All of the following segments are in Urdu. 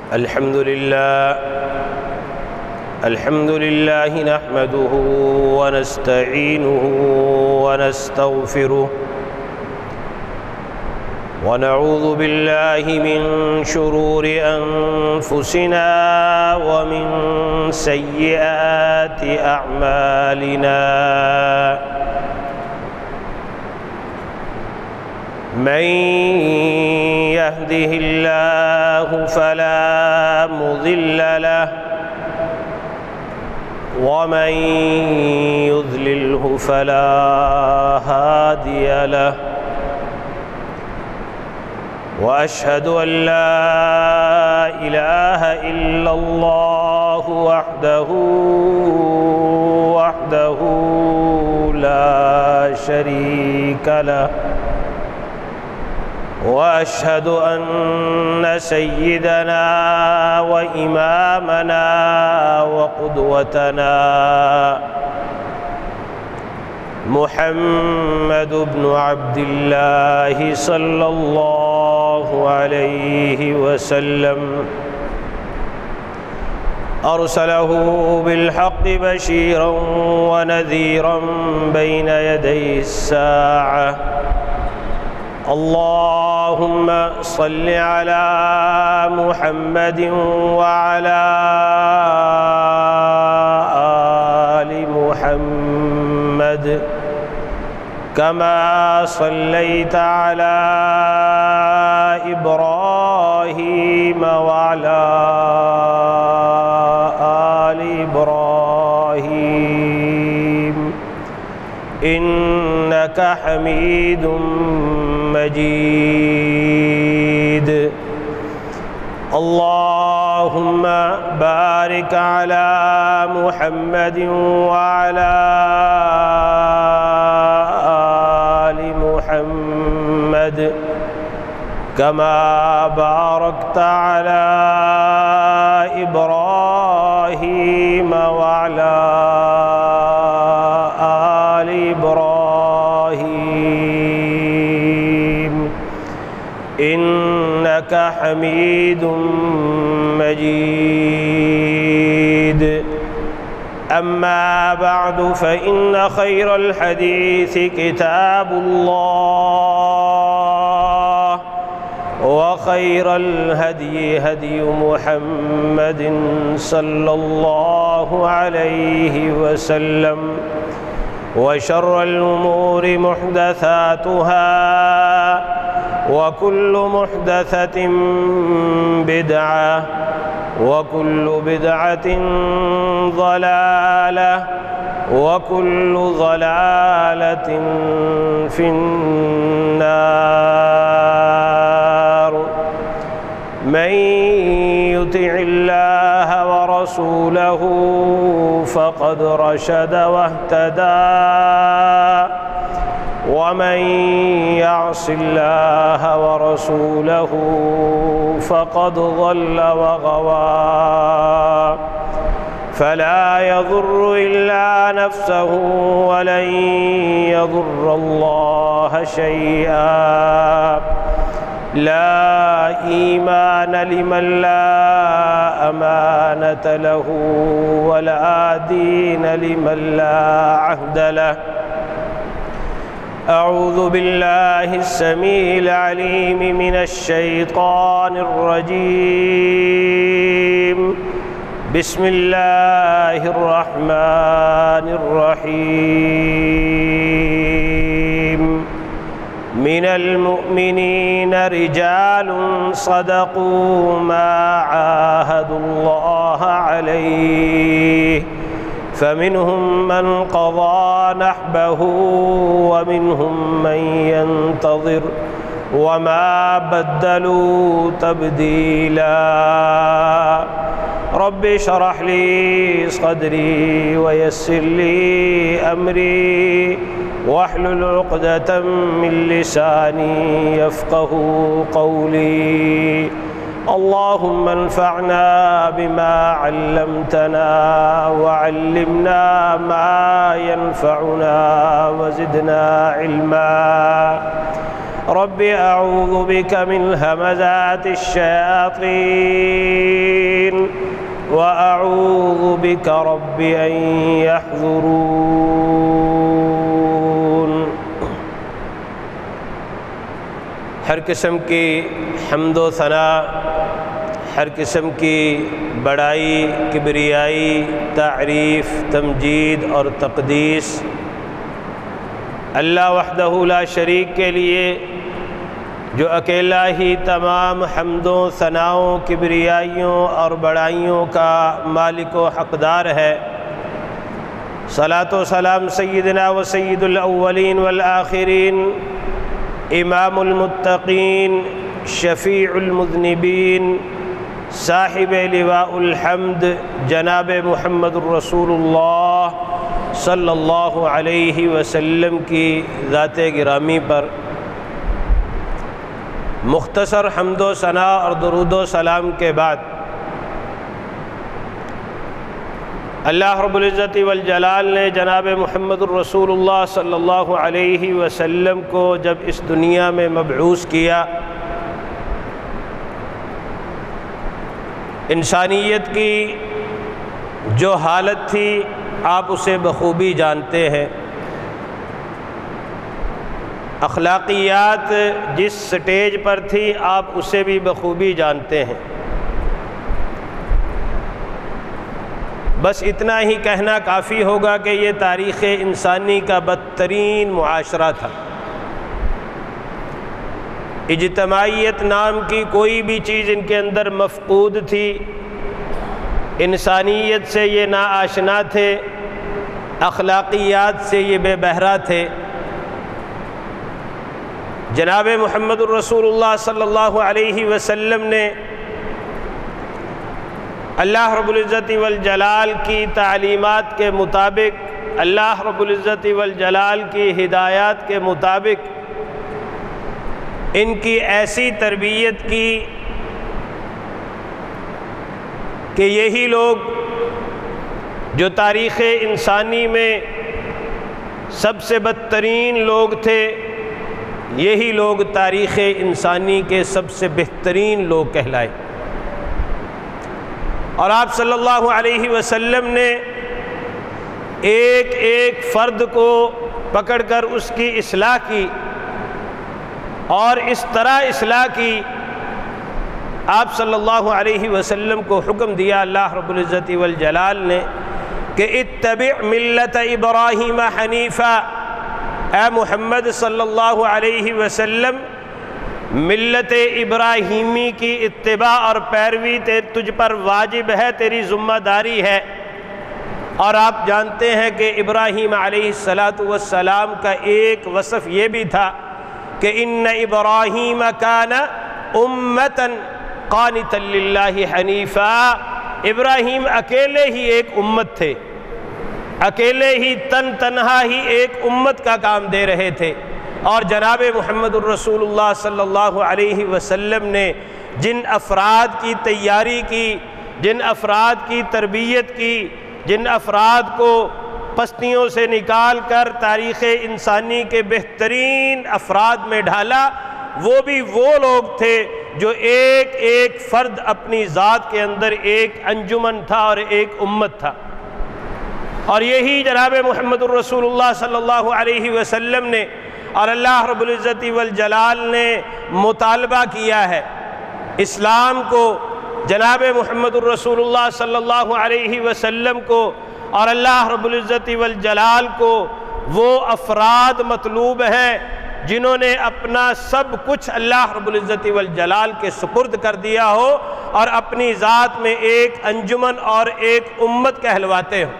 الحمد لله نحمده ونستعينه ونستغفره ونعوذ بالله من شرور أنفسنا ومن سيئات أعمالنا من يهده الله فلا مضل له ومن يضلله فلا هادي له وأشهد أن لا إله إلا الله وحده لا شريك له وأشهد أن سيدنا وإمامنا وقدوتنا محمد بن عبد الله صلى الله عليه وسلم أرسله بالحق بشيرا ونذيرا بين يدي الساعة. اللهم صل على محمد وعلى آل محمد كما صليت على إبراهيم وعلى آل إبراهيم إنك حميد مجيد. اللهم بارك على محمد وعلى آل محمد كما باركت على إبراهيم وعلى آل إبراهيم إنك حميد مجيد. أما بعد فإن خير الحديث كتاب الله وخير الهدي هدي محمد صلى الله عليه وسلم وشر الأمور محدثاتها وكل محدثة بدعة وكل بدعة ضلالة وكل ضلالة في النار. من يطع الله ورسوله فقد رشد واهتدى ومن يعص الله ورسوله فقد ضل وغوى. فلا يضر إلا نفسه ولن يضر الله شيئا. لا إيمان لمن لا أمانة له ولا دين لمن لا عهد له. أعوذ بالله السميع العليم من الشيطان الرجيم. بسم الله الرحمن الرحيم. من المؤمنين رجال صدقوا ما عاهدوا الله عليه فمنهم من قضى نحبه ومنهم من ينتظر وما بدلوا تبديلا. رب اشرح لي صدري ويسر لي أمري واحلل عقدة من لساني يفقه قولي. اللهم انفعنا بما علمتنا وعلمنا ما ينفعنا وزدنا علما. رب أعوذ بك من همزات الشياطين وأعوذ بك رب أن يحضرون۔ ہر قسم کی حمد و ثنا، ہر قسم کی بڑائی، کبریائی، تعریف، تمجید اور تقدیس اللہ وحدہ لا شریک کے لیے، جو اکیلا ہی تمام حمدوں، ثناؤں، کبریائیوں اور بڑائیوں کا مالک و حقدار ہے۔ صلاۃ و سلام سیدنا و سید الاولین والآخرین، امام المتقین، شفیع المذنبین، صاحب لواء الحمد جناب محمد الرسول اللہ صلی اللہ علیہ وسلم کی ذات گرامی پر مختصر حمد و ثنا اور درود و سلام کے بعد اللہ رب العزت والجلال نے جناب محمد الرسول اللہ صلی اللہ علیہ وسلم کو جب اس دنیا میں مبعوث کیا، انسانیت کی جو حالت تھی آپ اسے بخوبی جانتے ہیں۔ اخلاقیات جس سٹیج پر تھی آپ اسے بھی بخوبی جانتے ہیں۔ بس اتنا ہی کہنا کافی ہوگا کہ یہ تاریخ انسانی کا بدترین معاشرہ تھا۔ اجتماعیت نام کی کوئی بھی چیز ان کے اندر مفقود تھی، انسانیت سے یہ ناآشنا تھے، اخلاقیات سے یہ بے بہرہ تھے۔ جناب محمد الرسول اللہ صلی اللہ علیہ وسلم نے اللہ رب العزت والجلال کی تعلیمات کے مطابق، اللہ رب العزت والجلال کی ہدایات کے مطابق ان کی ایسی تربیت کی کہ یہی لوگ جو تاریخ انسانی میں سب سے بدترین لوگ تھے، یہی لوگ تاریخ انسانی کے سب سے بہترین لوگ کہلائے۔ اور آپ صلی اللہ علیہ وسلم نے ایک ایک فرد کو پکڑ کر اس کی اصلاح کی، اور اس طرح اصلاح کی آپ صلی اللہ علیہ وسلم کو حکم دیا اللہ رب العزت والجلال نے کہ اتبع ملت ابراہیم حنیفا، اے محمد صلی اللہ علیہ وسلم ملت ابراہیمی کی اتباع اور پیروی تجھ پر واجب ہے، تیری ذمہ داری ہے۔ اور آپ جانتے ہیں کہ ابراہیم علیہ السلام کا ایک وصف یہ بھی تھا کہ ان ابراہیم کان امۃ قانتا للہ حنیفا، ابراہیم اکیلے ہی ایک امت تھے، اکیلے ہی تنہا ہی ایک امت کا کام دے رہے تھے۔ اور جناب محمد الرسول اللہ صلی اللہ علیہ وسلم نے جن افراد کی تیاری کی، جن افراد کی تربیت کی، جن افراد کو پستیوں سے نکال کر تاریخ انسانی کے بہترین افراد میں ڈھالا، وہ بھی وہ لوگ تھے جو ایک ایک فرد اپنی ذات کے اندر ایک انجمن تھا اور ایک امت تھا۔ اور یہی جناب محمد الرسول اللہ صلی اللہ علیہ وسلم نے اور اللہ رب العزت والجلال نے مطالبہ کیا ہے اسلام کو، جناب محمد الرسول اللہ صلی اللہ علیہ وسلم کو اور اللہ رب العزت والجلال کو وہ افراد مطلوب ہیں جنہوں نے اپنا سب کچھ اللہ رب العزت والجلال کے سپرد کر دیا ہو اور اپنی ذات میں ایک انجمن اور ایک امت کہلواتے ہو۔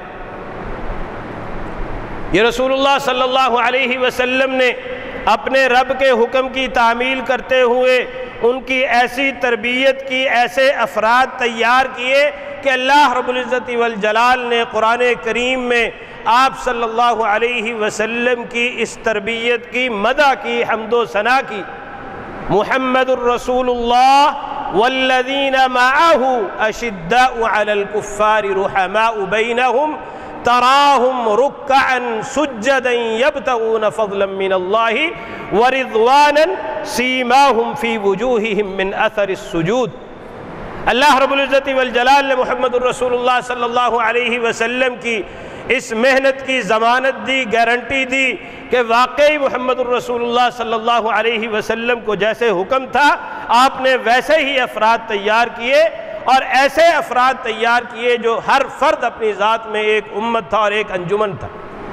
یہ رسول اللہ صلی اللہ علیہ وسلم نے اپنے رب کے حکم کی تعمیل کرتے ہوئے ان کی ایسی تربیت کی، ایسے افراد تیار کیے کہ اللہ رب العزت والجلال نے قرآن کریم میں آپ صلی اللہ علیہ وسلم کی اس تربیت کی مدح کی، حمد و ثنا کی۔ محمد الرسول اللہ والذین معہ اشداء علی الکفار رحماء بینہم تراہم رکعا سجدا یبتغون فضلا من اللہ ورضوانا سیماہم فی وجوہہم من اثر السجود۔ اللہ رب العزت والجلال نے محمد الرسول اللہ صلی اللہ علیہ وسلم کی اس محنت کی ضمانت دی، گارنٹی دی کہ واقعی محمد الرسول اللہ صلی اللہ علیہ وسلم کو جیسے حکم تھا آپ نے ویسے ہی افراد تیار کیے، اور ایسے افراد تیار کیے جو ہر فرد اپنی ذات میں ایک امت تھا اور ایک انجمن تھا۔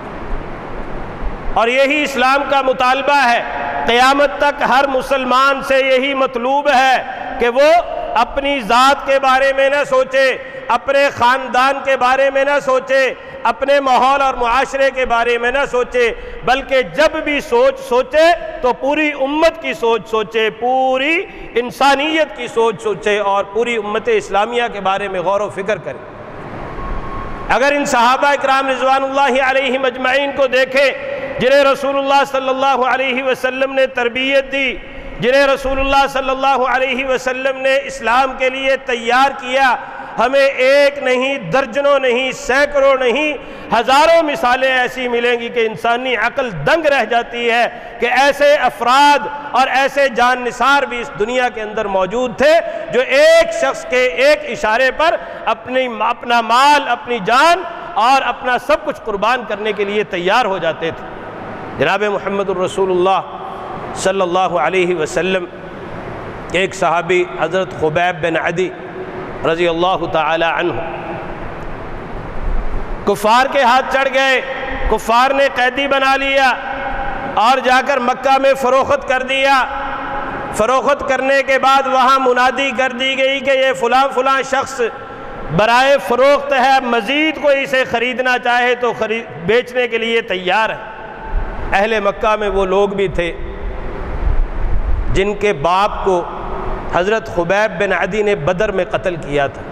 اور یہی اسلام کا مطالبہ ہے، قیامت تک ہر مسلمان سے یہی مطلوب ہے کہ وہ اپنی ذات کے بارے میں نہ سوچے، اپنے خاندان کے بارے میں نہ سوچے، اپنے ماحول اور معاشرے کے بارے میں نہ سوچے، بلکہ جب بھی سوچے تو پوری امت کی سوچ سوچے، پوری انسانیت کی سوچ سوچے، اور پوری امت اسلامیہ کے بارے میں غور و فکر کرے۔ اگر ان صحابہ اکرام رضوان اللہ علیہم اجمعین کو دیکھیں جنہیں رسول اللہ صلی اللہ علیہ وسلم نے تربیت دی، جنہیں رسول اللہ صلی اللہ علیہ وسلم نے اسلام کے لیے تیار کیا، ہمیں ایک نہیں، درجنوں نہیں، سینکڑوں نہیں، ہزاروں مثالیں ایسی ملیں گی کہ انسانی عقل دنگ رہ جاتی ہے کہ ایسے افراد اور ایسے جان نثار بھی اس دنیا کے اندر موجود تھے جو ایک شخص کے ایک اشارے پر اپنا مال، اپنی جان اور اپنا سب کچھ قربان کرنے کے لیے تیار ہو جاتے تھے۔ جناب محمد الرسول اللہ صلی اللہ علیہ وسلم ایک صحابی حضرت خبیب بن عدی رضی اللہ تعالی عنہ کفار کے ہاتھ چڑھ گئے، کفار نے قیدی بنا لیا اور جا کر مکہ میں فروخت کر دیا۔ فروخت کرنے کے بعد وہاں منادی کر دی گئی کہ یہ فلاں فلاں شخص برائے فروخت ہے، مزید کوئی اسے خریدنا چاہے تو بیچنے کے لیے تیار ہے۔ اہل مکہ میں وہ لوگ بھی تھے جن کے باپ کو حضرت خبیب بن عدی نے بدر میں قتل کیا تھا۔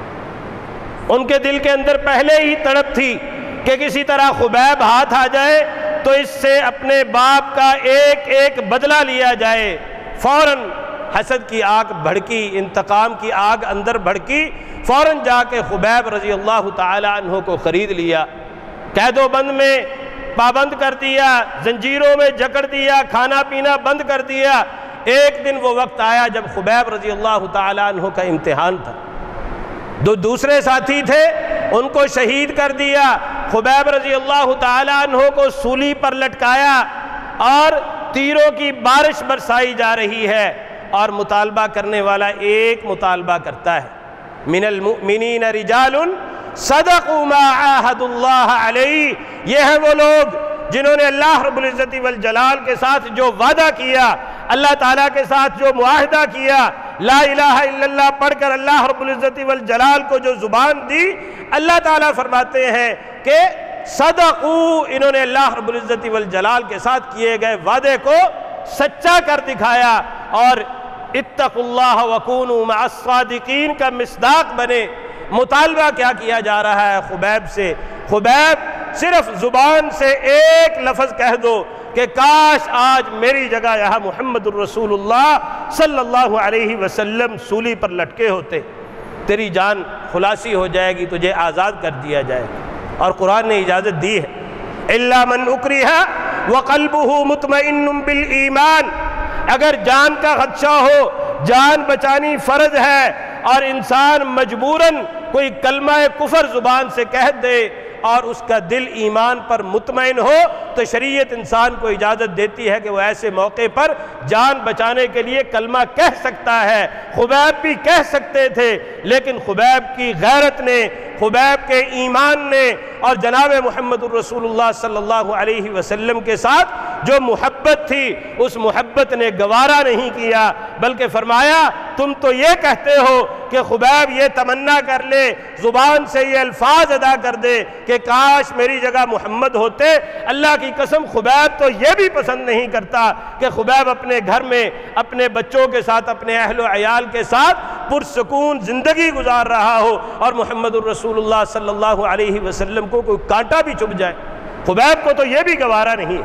ان کے دل کے اندر پہلے ہی تڑپ تھی کہ کسی طرح خبیب ہاتھ آ جائے تو اس سے اپنے باپ کا ایک ایک بدلہ لیا جائے۔ فوراً حسد کی آگ بھڑکی، انتقام کی آگ اندر بھڑکی، فوراً جا کے خبیب رضی اللہ تعالی عنہ کو خرید لیا، قید و بند میں پابند کر دیا، زنجیروں میں جکڑ دیا، کھانا پینا بند کر دیا۔ ایک دن وہ وقت آیا جب خبیب رضی اللہ تعالی عنہ کا امتحان تھا۔ دوسرے ساتھی تھے، ان کو شہید کر دیا۔ خبیب رضی اللہ تعالی عنہ کو سولی پر لٹکایا اور تیروں کی بارش برسائی جا رہی ہے، اور مطالبہ کرنے والا ایک مطالبہ کرتا ہے، من المؤمنین رجال صدقوا ما عاہدوا اللہ علیہ۔ یہ ہیں وہ لوگ جنہوں نے اللہ رب العزت والجلال کے ساتھ جو وعدہ کیا، اللہ تعالیٰ کے ساتھ جو معاہدہ کیا، لا الہ الا اللہ پڑھ کر اللہ رب العزت والجلال کو جو زبان دی، اللہ تعالیٰ فرماتے ہیں کہ صدقوا، انہوں نے اللہ رب العزت والجلال کے ساتھ کیے گئے وعدے کو سچا کر دکھایا، اور اتقوا اللہ وکونوا مع الصادقین کا مصداق بنے۔ مطالبہ کیا کیا جا رہا ہے خبیب سے؟ خبیب صرف زبان سے ایک لفظ کہہ دو کہ کاش آج میری جگہ یہاں محمد الرسول اللہ صلی اللہ علیہ وسلم سولی پر لٹکے ہوتے، تیری جان خلاصی ہو جائے گی، تجھے آزاد کر دیا جائے گا۔ اور قرآن نے اجازت دی ہے، الا من اکرہ وقلبہ مطمئن بالایمان، اگر جان کا خدشہ ہو، جان بچانی فرض ہے اور انسان مجبوراً کوئی کلمہ کفر زبان سے کہہ دے اور اس کا دل ایمان پر مطمئن ہو تو شریعت انسان کو اجازت دیتی ہے کہ وہ ایسے موقع پر جان بچانے کے لیے کلمہ کہہ سکتا ہے۔ خبیب بھی کہہ سکتے تھے، لیکن خبیب کی غیرت نے، خبیب کے ایمان نے اور جناب محمد الرسول اللہ صلی اللہ علیہ وسلم کے ساتھ جو محبت تھی، اس محبت نے گوارا نہیں کیا، بلکہ فرمایا تم تو یہ کہتے ہو کہ خبیب یہ تمنا کر لے، زبان سے یہ الفاظ ادا کر دے کہ کاش میری جگہ محمد ہوتے۔ اللہ کی قسم خبیب تو یہ بھی پسند نہیں کرتا کہ خبیب اپنے گھر میں اپنے بچوں کے ساتھ، اپنے اہل و عیال کے ساتھ پرسکون زندگی گزار رہا ہو اور محمد الرسول اللہ صلی اللہ علیہ وسلم کو کوئی کانٹا بھی چبھ جائے۔ خبیب کو تو یہ بھی گوارا نہیں،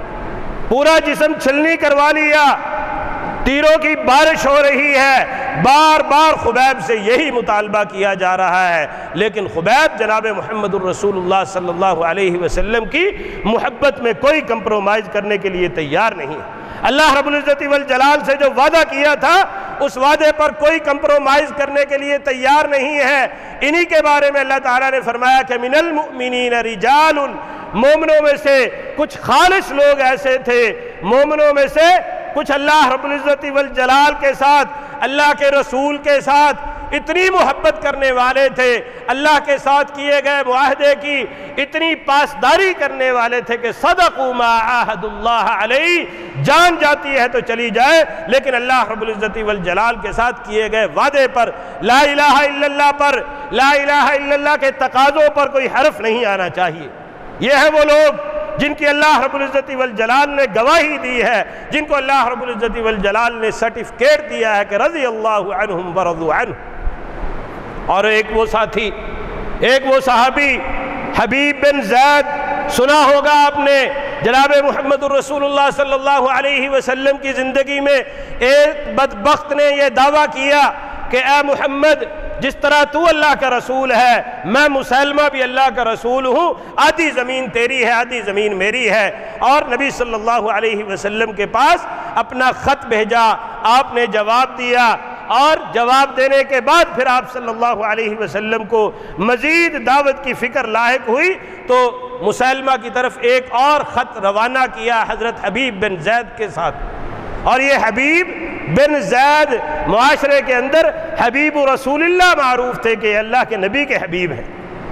پورا جسم چھلنی کروا لیا، تیروں کی بارش ہو رہی ہے، بار بار خبیب سے یہی مطالبہ کیا جا رہا ہے، لیکن خبیب جناب محمد الرسول اللہ صلی اللہ علیہ وسلم کی محبت میں کوئی کمپرومائز کرنے کے لیے تیار نہیں۔ اللہ رب العزت والجلال سے جو وعدہ کیا تھا اس وعدے پر کوئی کمپرومائز کرنے کے لیے تیار نہیں ہے۔ انہی کے بارے میں اللہ تعالیٰ نے فرمایا کہ من المؤمنین رجال، مومنوں میں سے کچھ خالص لوگ ایسے تھے، مومنوں میں سے کچھ اللہ رب العزت والجلال کے ساتھ، اللہ کے رسول کے ساتھ اتنی محبت کرنے والے تھے، اللہ کے ساتھ کیے گئے معاہدے کی اتنی پاسداری کرنے والے تھے کہ صدقوا ما عاہدوا اللہ علیہ، جان جاتی ہے تو چلی جائے لیکن اللہ رب العزت والجلال کے ساتھ کیے گئے وعدے پر، لا الہ الا اللہ پر، لا الہ الا اللہ کے تقاضوں پر کوئی حرف نہیں آنا چاہیے۔ یہ ہیں وہ لوگ جن کی اللہ رب العزت والجلال نے گواہی دی ہے، جن کو اللہ رب العزت والجلال نے سرٹیفکیٹ دیا ہے کہ رضی اللہ عنہم ورضوا عنہ۔ اور ایک وہ ساتھی، ایک وہ صحابی حبیب بن زید، سنا ہوگا آپ نے، جناب محمد الرسول اللہ صلی اللہ علیہ وسلم کی زندگی میں ایک بدبخت نے یہ دعویٰ کیا کہ اے محمد، جس طرح تو اللہ کا رسول ہے میں مسلمہ بھی اللہ کا رسول ہوں، آدھی زمین تیری ہے آدھی زمین میری ہے۔ اور نبی صلی اللہ علیہ وسلم کے پاس اپنا خط بھیجا، آپ نے جواب دیا، اور جواب دینے کے بعد پھر آپ صلی اللہ علیہ وسلم کو مزید دعوت کی فکر لاحق ہوئی تو مسلمہ کی طرف ایک اور خط روانہ کیا حضرت حبیب بن زید کے ساتھ۔ اور یہ حبیب بن زید معاشرے کے اندر حبیب رسول اللہ معروف تھے کہ اللہ کے نبی کے حبیب ہیں۔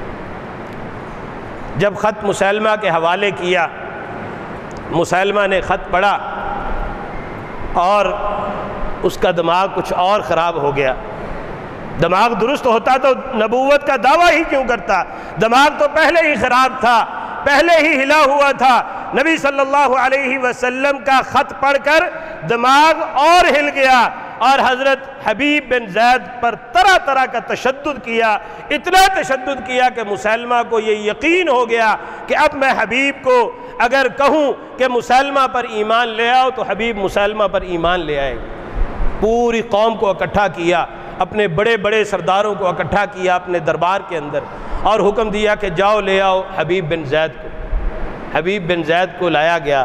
جب خط مسلمہ کے حوالے کیا، مسلمہ نے خط پڑھا اور اس کا دماغ کچھ اور خراب ہو گیا۔ دماغ درست ہوتا تو نبوت کا دعویٰ ہی کیوں کرتا؟ دماغ تو پہلے ہی خراب تھا، پہلے ہی ہلا ہوا تھا۔ نبی صلی اللہ علیہ وسلم کا خط پڑھ کر دماغ اور ہل گیا اور حضرت حبیب بن زید پر طرح طرح کا تشدد کیا، اتنا تشدد کیا کہ مسلمہ کو یہ یقین ہو گیا کہ اب میں حبیب کو اگر کہوں کہ مسلمہ پر ایمان لے آؤ تو حبیب مسلمہ پر ایمان لے آئے۔ پوری قوم کو اکٹھا کیا، اپنے بڑے بڑے سرداروں کو اکٹھا کیا اپنے دربار کے اندر اور حکم دیا کہ جاؤ لے آؤ حبیب بن زید کو۔ حبیب بن زید کو لایا گیا۔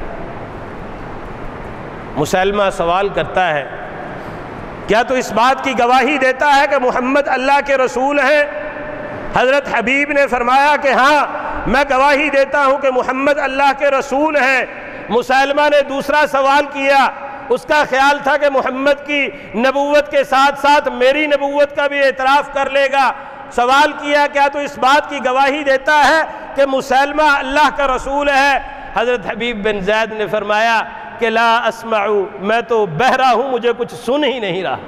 مسلمہ سوال کرتا ہے، کیا تو اس بات کی گواہی دیتا ہے کہ محمد اللہ کے رسول ہیں؟ حضرت حبیب نے فرمایا کہ ہاں میں گواہی دیتا ہوں کہ محمد اللہ کے رسول ہیں۔ مسلمہ نے دوسرا سوال کیا، اس کا خیال تھا کہ محمد کی نبوت کے ساتھ ساتھ میری نبوت کا بھی اعتراف کر لے گا۔ سوال کیا، کیا تو اس بات کی گواہی دیتا ہے کہ مسلمہ اللہ کا رسول ہے؟ حضرت حبیب بن زید نے فرمایا کہ لا اسمع، میں تو بہرا ہوں، مجھے کچھ سن ہی نہیں رہا۔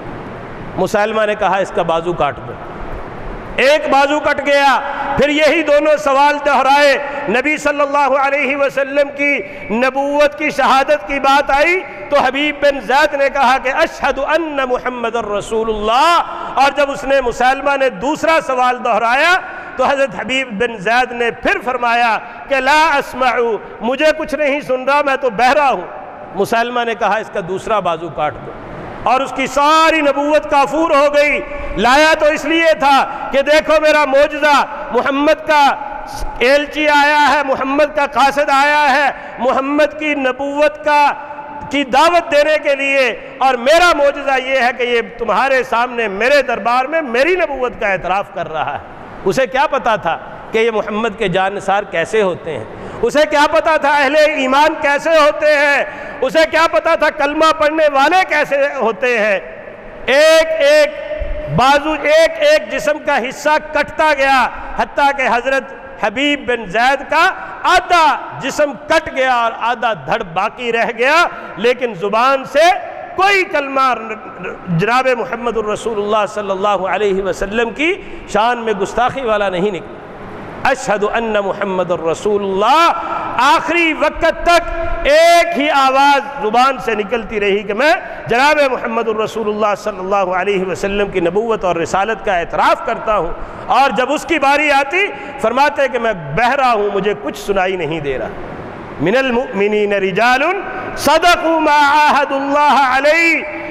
مسلمہ نے کہا اس کا بازو کاٹ دو۔ ایک بازو کٹ گیا، پھر یہی دونوں سوال دہرائے۔ نبی صلی اللہ علیہ وسلم کی نبوت کی شہادت کی بات آئی تو حبیب بن زید نے کہا کہ اشہد ان محمد الرسول اللہ، اور جب اس نے مسلمہ نے دوسرا سوال دہرایا تو حضرت حبیب بن زید نے پھر فرمایا کہ لا اسمع، مجھے کچھ نہیں سن رہا، میں تو بہرا ہوں۔ مسلمہ نے کہا اس کا دوسرا بازو کاٹ دو، اور اس کی ساری نبوت کافور ہو گئی۔ لایا تو اس لیے تھا کہ دیکھو میرا معجزہ، محمد کا ایلچی آیا ہے، محمد کا قاصد آیا ہے محمد کی نبوت کی دعوت دینے کے لیے، اور میرا معجزہ یہ ہے کہ یہ تمہارے سامنے میرے دربار میں میری نبوت کا اعتراف کر رہا ہے۔ اسے کیا پتا تھا کہ یہ محمد کے جانثار کیسے ہوتے ہیں؟ اسے کیا پتا تھا اہل ایمان کیسے ہوتے ہیں؟ اسے کیا پتا تھا کلمہ پڑھنے والے کیسے ہوتے ہیں؟ ایک ایک بازو، ایک ایک جسم کا حصہ کٹتا گیا، حتیٰ کہ حضرت حبیب بن زید کا آدھا جسم کٹ گیا اور آدھا دھڑ باقی رہ گیا، لیکن زبان سے کوئی کلمہ جناب محمد الرسول اللہ صلی اللہ علیہ وسلم کی شان میں گستاخی والا نہیں نکلا۔ اشہد ان محمد الرسول اللہ، آخری وقت تک ایک ہی آواز زبان سے نکلتی رہی کہ میں جناب محمد الرسول اللہ صلی اللہ علیہ وسلم کی نبوت اور رسالت کا اعتراف کرتا ہوں، اور جب اس کی باری آتی فرماتے کہ میں بہرا ہوں، مجھے کچھ سنائی نہیں دے رہا۔ من المؤمنین رجال صدقوا ما عاہدوا اللہ علیہ،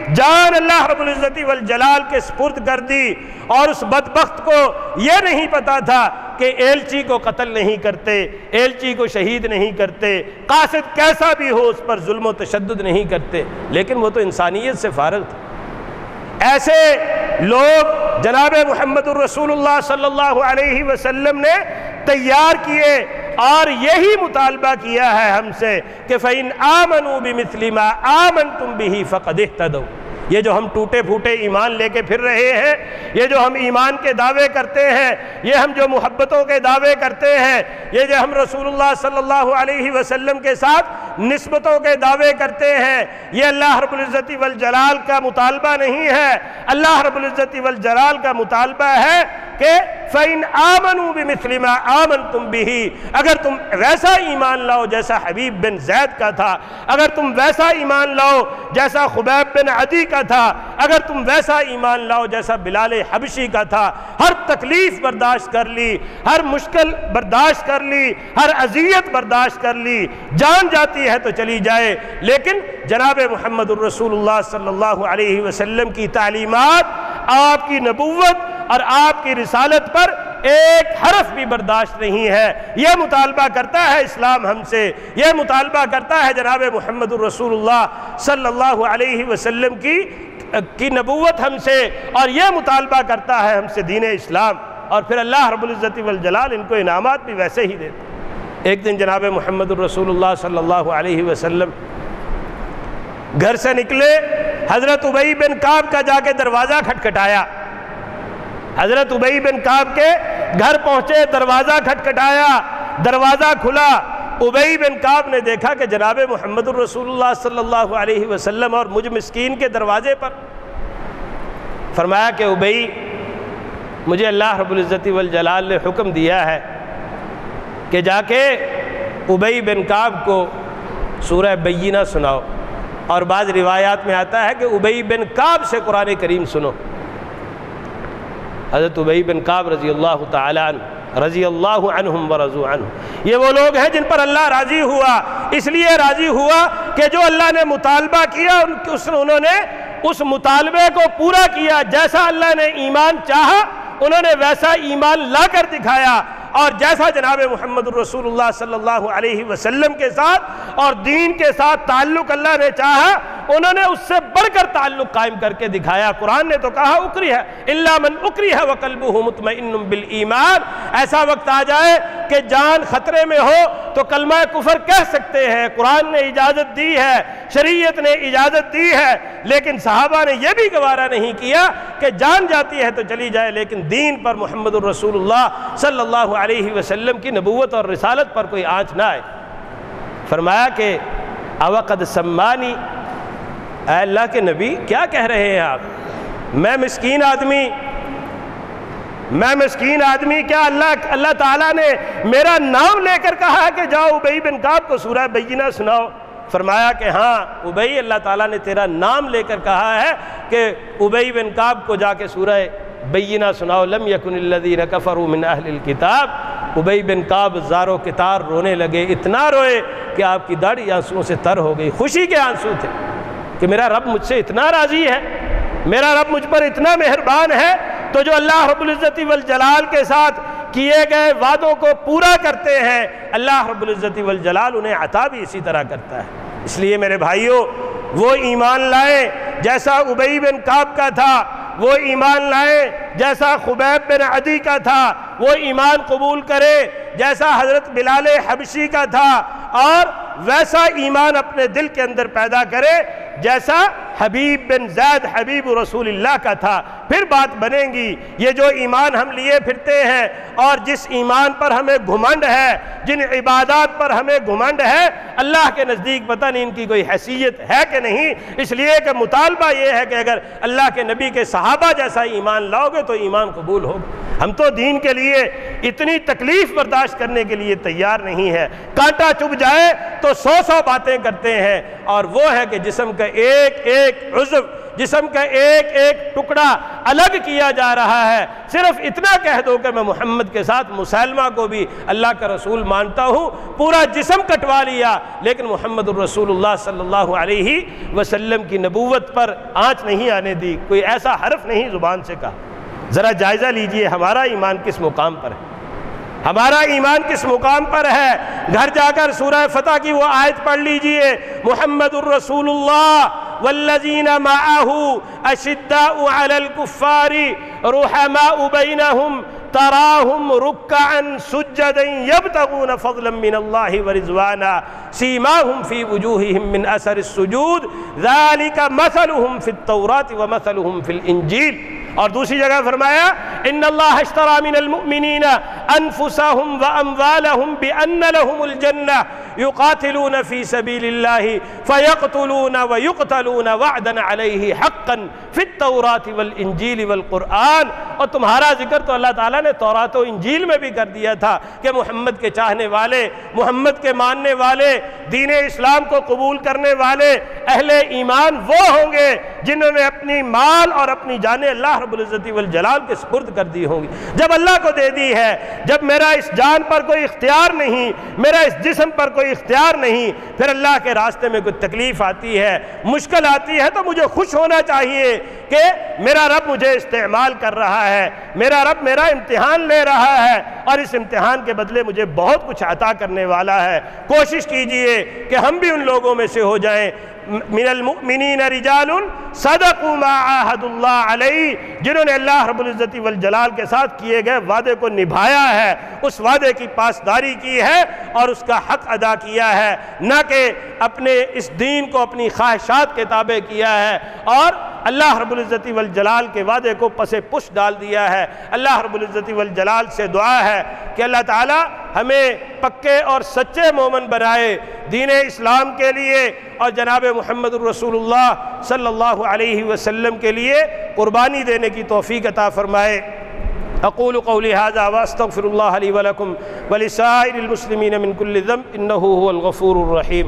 جان اللہ رب العزت والجلال کے سپرد کر دی، اور اس بدبخت کو یہ نہیں پتا تھا کہ ایلچی کو قتل نہیں کرتے، ایلچی کو شہید نہیں کرتے، قاصد کیسا بھی ہو اس پر ظلم و تشدد نہیں کرتے، لیکن وہ تو انسانیت سے فارغ تھا۔ ایسے لوگ جناب محمد الرسول اللہ صلی اللہ علیہ وسلم نے تیار کیے، اور یہی مطالبہ کیا ہے ہم سے کہ فَإِنْ آمَنُوا بِمِثْلِ مَا آمَنْتُمْ بِهِ فَقَدِ اهْتَدَوْا۔ یہ جو ہم ٹوٹے پھوٹے ایمان لے کے پھر رہے ہیں، یہ جو ہم ایمان کے دعوے کرتے ہیں، یہ ہم جو محبتوں کے دعوے کرتے ہیں، یہ جو ہم رسول اللہ صلی اللہ علیہ وسلم کے ساتھ نسبتوں کے دعوے کرتے ہیں، یہ اللہ رب العزت والجلال کا مطالبہ نہیں ہے۔ اللہ رب العزت والجلال کا مطالبہ ہے کہ فَإِنْ آمَنُوا بِمِثْلِ مَا آمَنْتُمْ بِهِ، اگر تم ویسا ایمان لاؤ جیسا حبیب بن زید کا تھا، اگر تم ویسا ایمان لاؤ جیسا خبیب بن عدی کا تھا، اگر تم ویسا ایمان لاؤ جیسا بلال حبشی کا تھا، ہر تکلیف برداشت کر لی، ہر مشکل برداشت کر لی، ہر اذیت برداشت کر لی، جان جاتی ہے تو چلی جائے، لیکن جناب محمد الرسول اللہ صلی اللہ علیہ وسلم کی تعلیمات، آپ کی نبوت اور آپ کی رسالت پر ایک حرف بھی برداشت نہیں ہے۔ یہ مطالبہ کرتا ہے اسلام ہم سے، یہ مطالبہ کرتا ہے جناب محمد الرسول اللہ صلی اللہ علیہ وسلم کی نبوت ہم سے، اور یہ مطالبہ کرتا ہے ہم سے دین اسلام، اور پھر اللہ رب العزت والجلال ان کو انعامات بھی ویسے ہی دیتے۔ ایک دن جناب محمد الرسول اللہ صلی اللہ علیہ وسلم گھر سے نکلے، حضرت ابی بن کعب کا جا کے دروازہ کھٹکھٹایا، حضرت ابی بن کعب کے گھر پہنچے، دروازہ کھٹکھٹایا، دروازہ کھلا، ابی بن کعب نے دیکھا کہ جناب محمد الرسول اللہ صلی اللہ علیہ وسلم اور مجھ مسکین کے دروازے پر۔ فرمایا کہ ابی، مجھے اللہ رب العزت والجلال نے حکم دیا ہے کہ جا کے ابی بن کعب کو سورہ بینہ سناؤ، اور بعض روایات میں آتا ہے کہ ابی بن کعب سے قرآن کریم سنو۔ حضرت ابی بن کعب رضی اللہ تعالی عنہ، رضی اللہ عنہم ورضوا عنہ، یہ وہ لوگ ہیں جن پر اللہ راضی ہوا، اس لیے راضی ہوا کہ جو اللہ نے مطالبہ کیا انہوں نے اس مطالبے کو پورا کیا، جیسا اللہ نے ایمان چاہا انہوں نے ویسا ایمان لا کر دکھایا، اور جیسا جناب محمد الرسول اللہ صلی اللہ علیہ وسلم کے ساتھ اور دین کے ساتھ تعلق اللہ نے چاہا انہوں نے اس سے بڑھ کر تعلق قائم کر کے دکھایا۔ قرآن نے تو کہا اکرہ الا من اکرہ وقلبہ مطمئن بالایمان، ایسا وقت آ جائے کہ جان خطرے میں ہو تو کلمہ کفر کہہ سکتے ہیں، قرآن نے اجازت دی ہے، شریعت نے اجازت دی ہے، لیکن صحابہ نے یہ بھی گوارا نہیں کیا کہ جان جاتی ہے تو چلی جائے لیکن دین پر محمد الرسول اللہ صلی اللہ علیہ وسلم کی نبوت اور رسالت پر کوئی آنچ نہ آئے۔ فرمایا کہ اوقد سمانی، اے اللہ کے نبی کیا کہہ رہے ہیں آپ، میں مسکین آدمی، کیا اللہ تعالیٰ نے میرا نام لے کر کہا کہ جاؤ ابی بن کعب کو سورہ بینہ سناؤ؟ فرمایا کہ ہاں ابی، اللہ تعالیٰ نے تیرا نام لے کر کہا ہے کہ ابی بن کعب کو جا کے سورہ بینہ سناؤ۔ لم یکن الذین کفروا من اہل الکتاب، ابی بن کعب زارو کتار رونے لگے، اتنا روئے کہ آپ کی داڑھی آنسوؤں سے تر ہو گئی، خوشی کے آنسو تھے کہ میرا رب مجھ سے اتنا راضی ہے، میرا رب مجھ پر اتنا مہربان ہے۔ تو جو اللہ رب العزت والجلال کے ساتھ کیے گئے وعدوں کو پورا کرتے ہیں، اللہ رب العزت والجلال انہیں عطا بھی اسی طرح کرتا ہے۔ اس لیے میرے بھائیوں، وہ ایمان لائیں جیسا ابی بن کعب کا تھا، وہ ایمان لائیں جیسا خبیب بن عدی کا تھا، وہ ایمان قبول کرے جیسا حضرت بلال حبشی کا تھا، اور ویسا ایمان اپنے دل کے اندر پیدا کرے جیسا حبیب بن زید حبیب رسول اللہ کا تھا، پھر بات بنیں گی۔ یہ جو ایمان ہم لیے پھرتے ہیں اور جس ایمان پر ہمیں گھمنڈ ہے، جن عبادات پر ہمیں گھمنڈ ہے، اللہ کے نزدیک پتہ نہیں ان کی کوئی حیثیت ہے کہ نہیں، اس لیے کہ مطالبہ یہ ہے کہ اگر اللہ کے نبی کے صحابہ جیسا ایمان لاؤ گے تو ایمان قبول ہوگا۔ ہم تو دین کے لیے اتنی تکلیف برداشت کرنے کے لیے تیار نہیں ہے، کانٹا چبھ جائے تو 100 باتیں کرتے ہیں، اور وہ ہے کہ جسم کا ایک ایک عضو جسم کا ایک ایک ٹکڑا الگ کیا جا رہا ہے، صرف اتنا کہہ دو کہ میں محمد کے ساتھ مسلمہ کو بھی اللہ کا رسول مانتا ہوں، پورا جسم کٹوا لیا لیکن محمد الرسول اللہ صلی اللہ علیہ وسلم کی نبوت پر آنچ نہیں آنے دی، کوئی ایسا حرف نہیں زبان سے کہا۔ ذرا جائزہ لیجئے ہمارا ایمان کس مقام پر ہے، ہمارا ایمان کس مقام پر ہے۔ گھر جا کر سورہ فتح کی وہ آیت پڑھ لیجئے، محمد الرسول اللہ والذین معہ اشداء علی الکفار رحماء بینہم تراہم رکعا سجدا یبتغون فضلا من اللہ ورضوانا سیماہم فی وجوہہم من اثر السجود ذالک مثلہم فی التوراۃ ومثلہم فی الانجیل۔ اور دوسری جگہ فرمایا ان اللہ اشتری من المؤمنین انفسہم واموالہم بان لہم الجنہ یقاتلون فی سبیل اللہ فیقتلون ویقتلون وعدا علیہ حقا فی التوراۃ والانجیل والقرآن۔ اور تمہارا ذکر تو اللہ تعالیٰ نے تورات و انجیل میں بھی کر دیا تھا کہ محمد کے چاہنے والے، محمد کے ماننے والے، دین اسلام کو قبول کرنے والے اہل ایمان وہ ہوں گے جنہوں نے اپنی مال اور اپنی جانیں اللہ رب العزت والجلال کے سپرد کر دی ہوں گی۔ جب اللہ کو دے دی ہے، جب میرا اس جان پر کوئی اختیار نہیں، میرا اس جسم پر کوئی اختیار نہیں، پھر اللہ کے راستے میں کوئی تکلیف آتی ہے، مشکل آتی ہے، تو مجھے خوش ہونا چاہیے کہ میرا رب مجھے استعمال کر رہا ہے، میرا رب میرا امتحان لے رہا ہے اور اس امتحان کے بدلے مجھے بہت کچھ عطا کرنے والا ہے۔ کوشش کیجئے کہ ہم بھی ان لوگوں میں سے ہو جائیں، من المؤمنین رجال صدقوا ما عاہدوا اللہ علیہ، جنہوں نے اللہ رب العزت والجلال کے ساتھ کیے گئے وعدے کو نبھایا ہے، اس وعدے کی پاسداری کی ہے اور اس کا حق ادا کیا ہے، نہ کہ اپنے اس دین کو اپنی خواہشات کے تابع کیا ہے اور اللہ رب العزت والجلال کے وعدے کو پس پش ڈال دیا ہے۔ اللہ رب العزت والجلال سے دعا ہے کہ اللہ تعالی ہمیں پکے اور سچے مومن بنائے دین اسلام کے لیے اور جناب محمد الرسول اللہ صلی اللہ علیہ وسلم کے لیے قربانی دینے کی توفیق عطا فرمائے۔ اقول قولی ھذا واستغفر اللہ لی ولکم ولسائر المسلمین من کل ذنب انہ هو الغفور الرحیم۔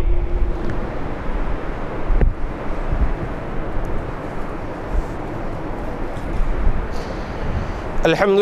الحمد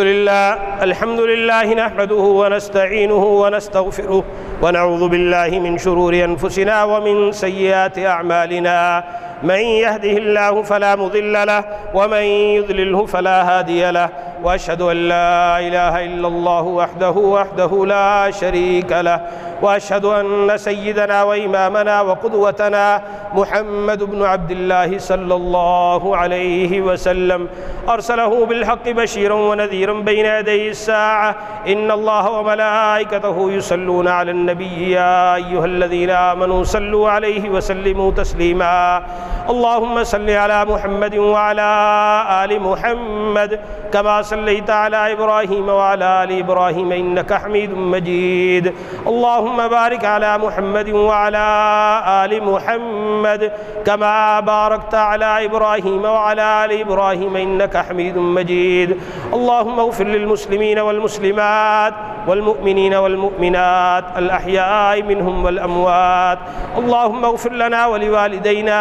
للہ نحمده ونستعینه ونستغفره ونعوذ باللہ من شرور انفسنا ومن سیئات اعمالنا من يهده الله فلا مضل له ومن يضلله فلا هادي له واشهد ان لا اله الا الله وحده لا شريك له واشهد ان سيدنا وامامنا وقدوتنا محمد بن عبد الله صلى الله عليه وسلم ارسله بالحق بشيرا ونذيرا بين يدي الساعه ان الله وملائكته يصلون على النبي يا ايها الذين امنوا صلوا عليه وسلموا تسليما اللهم صل على محمد وعلى آل محمد كما صليت على إبراهيم وعلى آل إبراهيم إنك حميد مجيد اللهم بارك على محمد وعلى آل محمد كما باركت على إبراهيم وعلى آل إبراهيم إنك حميد مجيد اللهم اغفر للمسلمين والمسلمات والمؤمنين والمؤمنات الأحياء منهم والأموات اللهم اغفر لنا ولوالدينا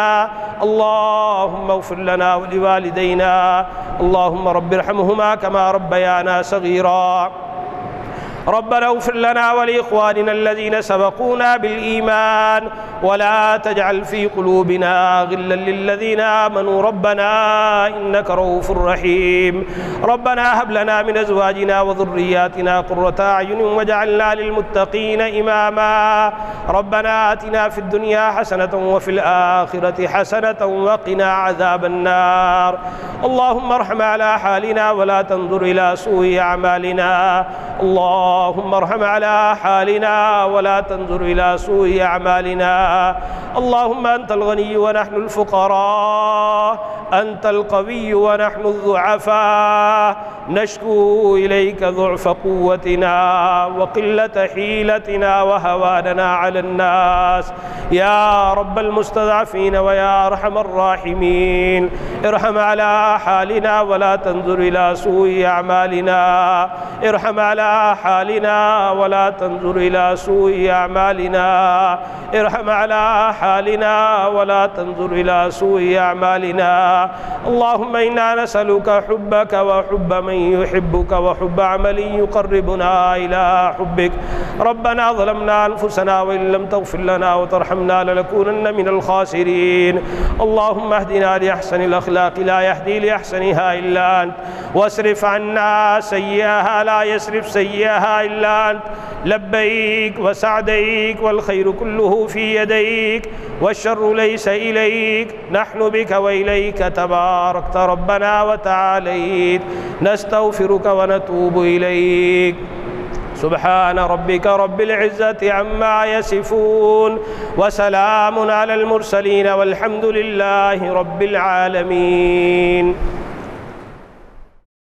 اللهم اغفر لنا ولوالدينا اللهم رب ارحمهما كما ربيانا صغيرا ربنا اغفر لنا ولإخواننا الذين سبقونا بالإيمان ولا تجعل في قلوبنا غلا للذين آمنوا ربنا إنك رؤوف رحيم ربنا هب لنا من أزواجنا وذرياتنا قرة أعين واجعلنا للمتقين إماما ربنا آتنا في الدنيا حسنة وفي الآخرة حسنة وقنا عذاب النار اللهم ارحم على حالنا ولا تنظر إلى سوء أعمالنا اللهم ارحم على حالنا ولا تنظر إلى سوء أعمالنا اللهم أنت الغني ونحن الفقراء أنت القوي ونحن الضعفاء نشكو إليك ضعف قوتنا وقلة حيلتنا وهواننا على الناس يا رب المستضعفين ويا أرحم الراحمين ارحم على حالنا ولا تنظر إلى سوء أعمالنا ارحم على على حالنا ولا تنظر إلى سوء أعمالنا، ارحم على حالنا ولا تنظر إلى سوء أعمالنا. اللهم إنا نسألك حبك وحب من يحبك وحب عمل يقربنا إلى حبك. ربنا ظلمنا أنفسنا وإن لم تغفر لنا وترحمنا لنكونن من الخاسرين. اللهم اهدنا لأحسن الأخلاق لا يهدي لأحسنها إلا أنت، واصرف عنا سيئها لا يصرف سيئها إلا أنت. لبيك وسعديك والخير كله في يديك والشر ليس إليك، نحن بك وإليك تباركت ربنا وتعاليت، نستغفرك ونتوب إليك. سبحان ربك رب العزة عما يصفون وسلام على المرسلين والحمد لله رب العالمين.